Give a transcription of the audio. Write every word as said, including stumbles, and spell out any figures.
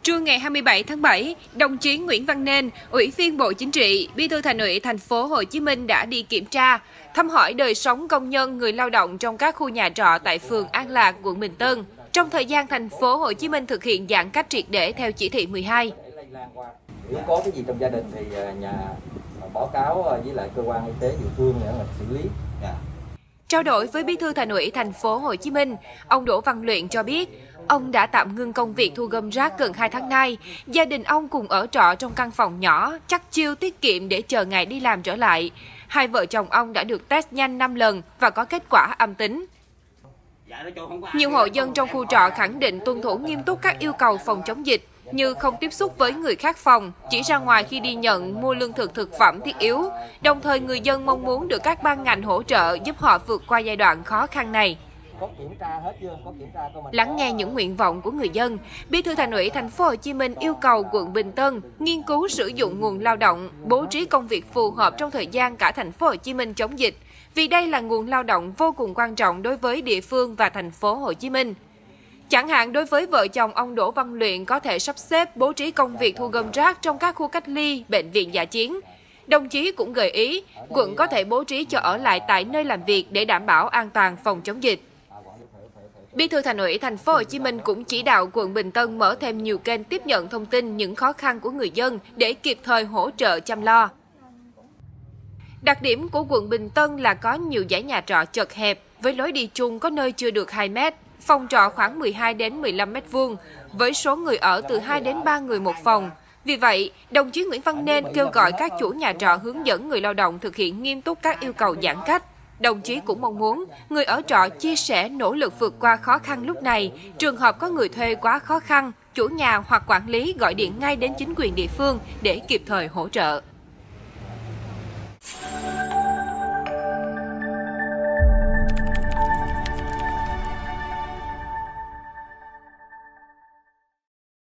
Trưa ngày hai mươi bảy tháng bảy, đồng chí Nguyễn Văn Nên, Ủy viên Bộ Chính trị, Bí thư Thành ủy Thành phố Hồ Chí Minh đã đi kiểm tra, thăm hỏi đời sống công nhân người lao động trong các khu nhà trọ tại phường An Lạc, quận Bình Tân. Trong thời gian Thành phố Hồ Chí Minh thực hiện giãn cách triệt để theo chỉ thị mười hai. Nếu có cái gì trong gia đình thì nhà báo cáo với lại cơ quan y tế địa phương để mà xử lý. Yeah. Trao đổi với Bí thư Thành ủy Thành phố Hồ Chí Minh, ông Đỗ Văn Luyện cho biết, ông đã tạm ngưng công việc thu gom rác gần hai tháng nay. Gia đình ông cùng ở trọ trong căn phòng nhỏ, chắc chiêu tiết kiệm để chờ ngày đi làm trở lại. Hai vợ chồng ông đã được test nhanh năm lần và có kết quả âm tính. Nhiều hộ dân trong khu trọ khẳng định tuân thủ nghiêm túc các yêu cầu phòng chống dịch, như không tiếp xúc với người khác phòng, chỉ ra ngoài khi đi nhận, mua lương thực thực phẩm thiết yếu. Đồng thời người dân mong muốn được các ban ngành hỗ trợ giúp họ vượt qua giai đoạn khó khăn này. Lắng nghe những nguyện vọng của người dân, Bí thư Thành ủy Thành phố Hồ Chí Minh yêu cầu quận Bình Tân nghiên cứu sử dụng nguồn lao động, bố trí công việc phù hợp trong thời gian cả Thành phố Hồ Chí Minh chống dịch, vì đây là nguồn lao động vô cùng quan trọng đối với địa phương và Thành phố Hồ Chí Minh. Chẳng hạn đối với vợ chồng ông Đỗ Văn Luyện có thể sắp xếp bố trí công việc thu gom rác trong các khu cách ly, bệnh viện dã chiến. Đồng chí cũng gợi ý, quận có thể bố trí cho ở lại tại nơi làm việc để đảm bảo an toàn phòng chống dịch. Bí thư Thành ủy Thành phố Hồ Chí Minh cũng chỉ đạo quận Bình Tân mở thêm nhiều kênh tiếp nhận thông tin những khó khăn của người dân để kịp thời hỗ trợ chăm lo. Đặc điểm của quận Bình Tân là có nhiều dãy nhà trọ chật hẹp, với lối đi chung có nơi chưa được hai mét, phòng trọ khoảng mười hai đến mười lăm mét vuông, với số người ở từ hai đến ba người một phòng. Vì vậy, đồng chí Nguyễn Văn Nên kêu gọi các chủ nhà trọ hướng dẫn người lao động thực hiện nghiêm túc các yêu cầu giãn cách. Đồng chí cũng mong muốn người ở trọ chia sẻ nỗ lực vượt qua khó khăn lúc này. Trường hợp có người thuê quá khó khăn, chủ nhà hoặc quản lý gọi điện ngay đến chính quyền địa phương để kịp thời hỗ trợ.